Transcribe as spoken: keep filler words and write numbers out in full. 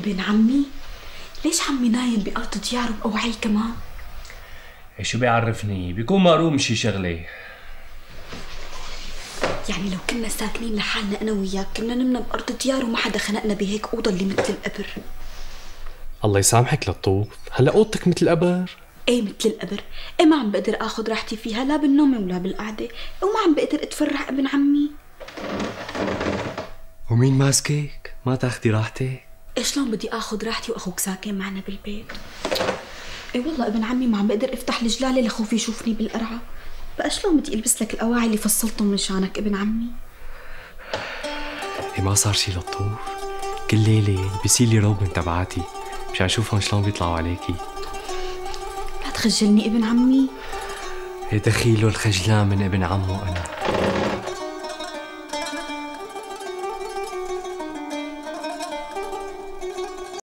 ابن عمي؟ ليش عمي نايم بأرض دياره بأوعي كمان؟ إيه شو بيعرفني؟ بيكون مقروم شي شغلة. يعني لو كنا ساكنين لحالنا أنا وياك كنا نمنا بأرض ديار وما حدا خنقنا بهيك أوضة اللي مثل القبر. الله يسامحك لطوف، هلا أوضتك مثل القبر؟ ايه مثل القبر، ايه ما عم بقدر اخذ راحتي فيها لا بالنوم ولا بالقعدة، وما عم بقدر اتفرح ابن عمي. ومين ماسكك؟ ما تاخدي راحتك؟ ايه شلون بدي اخذ راحتي واخوك ساكن معنا بالبيت؟ ايه والله ابن عمي ما عم بقدر افتح الجلالة لخوفي يشوفني بالقرعة. بقى شلون بدي البس لك القواعي اللي فصلتهم من شانك ابن عمي؟ ايه ما صار شي لطوف، كل ليلة البسيلي روب من تبعاتي مشان اشوفهم شلون بيطلعوا عليكي. لا تخجلني ابن عمي. ايه دخيله الخجلان من ابن عمه انا.